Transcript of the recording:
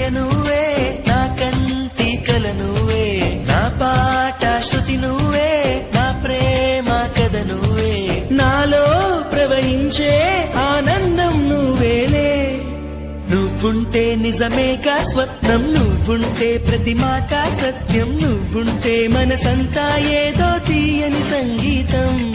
లయ నువ్వే, నా కంటి కల నువ్వే, నా పాట శృతి నువ్వే, నా ప్రేమ కథ నువ్వే, నాలో ప్రవహించే ఆనందం నువ్వేలే. నువ్వుంటే నిజమేగా స్వప్నం, నువ్వుంటే ప్రతి మాట సత్యం, నువ్వుంటే మనసంతా ఏదో తీయని సంగీతం.